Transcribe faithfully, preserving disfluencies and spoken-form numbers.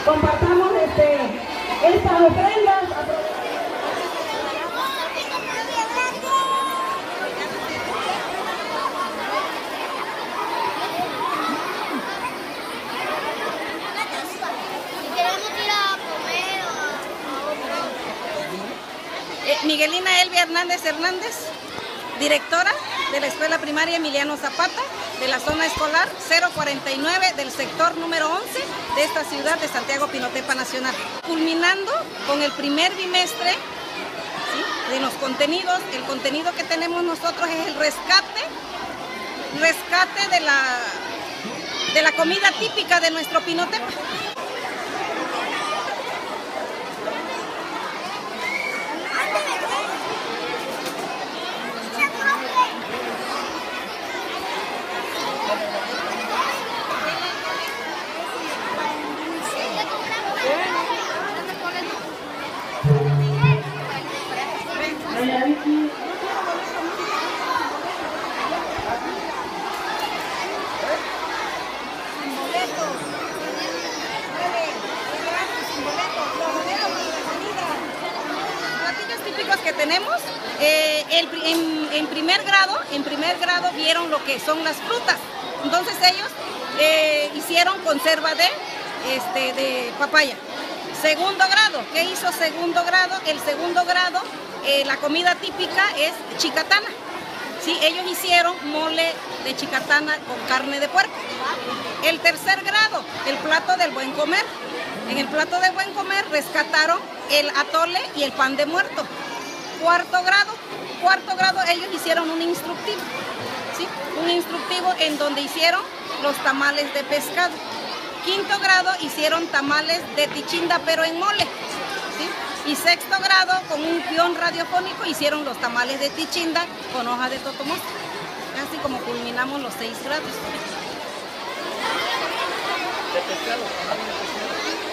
compartamos este, estas ofrendas. Miguelina Elvia Hernández Hernández, directora de la Escuela Primaria Emiliano Zapata, de la zona escolar cero cuarenta y nueve del sector número once de esta ciudad de Santiago Pinotepa Nacional. Culminando con el primer bimestre, ¿sí?, de los contenidos. El contenido que tenemos nosotros es el rescate, rescate de la, de la comida típica de nuestro Pinotepa. Que tenemos eh, el, en, en primer grado en primer grado vieron lo que son las frutas, entonces ellos eh, hicieron conserva de este de papaya. Segundo grado, ¿qué hizo segundo grado? El segundo grado, eh, la comida típica es chicatana, ¿sí? Ellos hicieron mole de chicatana con carne de puerco. El tercer grado, el plato del buen comer. En el plato del buen comer rescataron el atole y el pan de muerto. Cuarto grado, cuarto grado ellos hicieron un instructivo, ¿sí? Un instructivo en donde hicieron los tamales de pescado. Quinto grado hicieron tamales de tichinda pero en mole, ¿sí? Y sexto grado con un guión radiofónico hicieron los tamales de tichinda con hoja de totomos. Así como culminamos los seis grados. ¿De pescado?